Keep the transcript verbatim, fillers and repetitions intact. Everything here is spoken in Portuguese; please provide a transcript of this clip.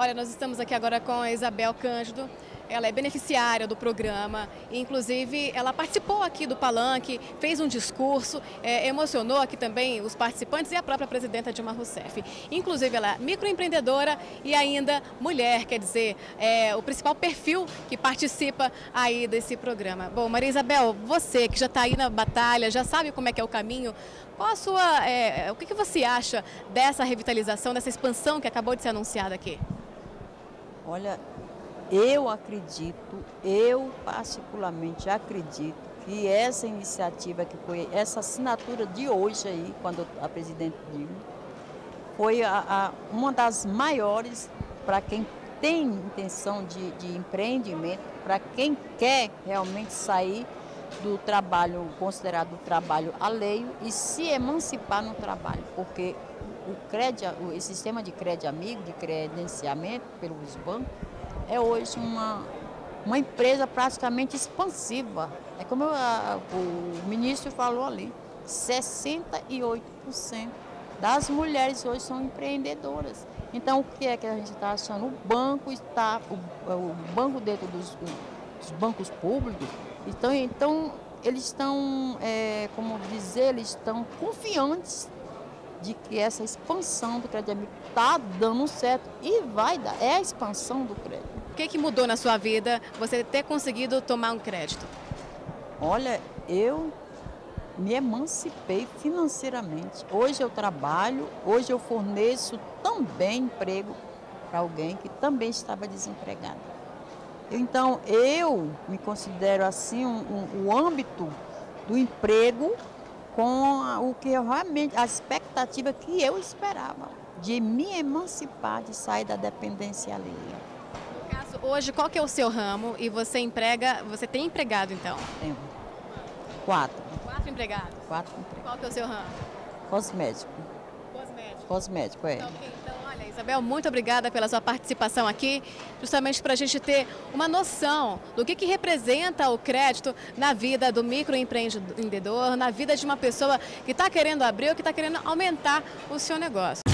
Olha, nós estamos aqui agora com a Isabel Cândido. Ela é beneficiária do programa, inclusive ela participou aqui do palanque, fez um discurso, é, emocionou aqui também os participantes e a própria presidenta Dilma Rousseff. Inclusive ela é microempreendedora e ainda mulher, quer dizer, é o principal perfil que participa aí desse programa. Bom, Maria Isabel, você que já está aí na batalha, já sabe como é que é o caminho, qual a sua, é, o que, que você acha dessa revitalização, dessa expansão que acabou de ser anunciada aqui? Olha, eu acredito, eu particularmente acredito que essa iniciativa que foi, essa assinatura de hoje aí, quando a presidente Dilma, foi a, a, uma das maiores para quem tem intenção de, de empreendimento, para quem quer realmente sair do trabalho, considerado trabalho alheio e se emancipar no trabalho, porque o crédito, o sistema de crédito amigo, de credenciamento pelos bancos, é hoje uma, uma empresa praticamente expansiva. É como a, o ministro falou ali, sessenta e oito por cento das mulheres hoje são empreendedoras. Então, o que é que a gente está achando? O banco está, o, o banco dentro dos, dos bancos públicos, então, então eles estão, é, como dizer, eles estão confiantes de que essa expansão do crédito amigo está dando certo e vai dar, é a expansão do crédito. O que, que mudou na sua vida você ter conseguido tomar um crédito? Olha, eu me emancipei financeiramente. Hoje eu trabalho, hoje eu forneço também emprego para alguém que também estava desempregado. Então eu me considero assim um, um, o âmbito do emprego com o que eu realmente, a expectativa que eu esperava, de me emancipar, de sair da dependência alheia. No caso, hoje, qual que é o seu ramo e você emprega, você tem empregado então? Tenho quatro. Quatro empregados? Quatro empregados. Qual que é o seu ramo? Cosmético. Cosmético. Cosmético, é. Então, okay. Então, olha, Isabel, muito obrigada pela sua participação aqui, justamente para a gente ter uma noção do que, que representa o crédito na vida do microempreendedor, na vida de uma pessoa que está querendo abrir ou que está querendo aumentar o seu negócio.